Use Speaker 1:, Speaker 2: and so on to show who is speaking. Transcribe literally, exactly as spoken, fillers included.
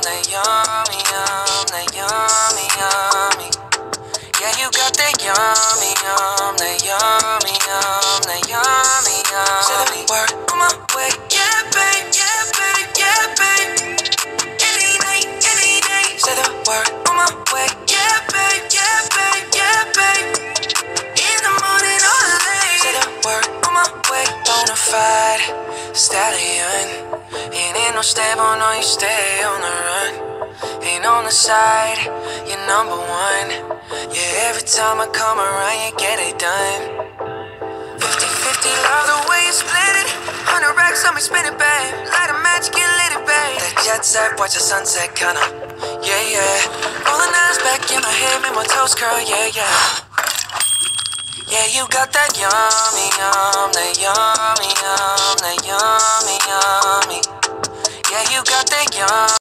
Speaker 1: that yummy, yum, that yummy, yummy. Yeah, you got that yummy, yum, that yummy, yum, that yummy, yummy. Say the word on my way, yeah, babe, yeah, babe, yeah, babe. Any night, any day. Say the word on my way, yeah, babe, yeah, babe, yeah, babe. In the morning or late. Say the word on my way, bonafide stallion. Ain't in no stable, no, you stay on the run. Ain't on the side, you're number one. Yeah, every time I come around, you get it done. Fifty fifty, love the way you split it. Hundred racks on me, spin it, babe. Light a match, get lit, it, babe. That jet set, watch the sunset, kinda. Yeah, yeah. Rolling eyes back in my head, make my toes curl, yeah, yeah. Yeah, you got that yummy, yum, that yummy, yum, that yummy, yummy. Yeah, you got that yum.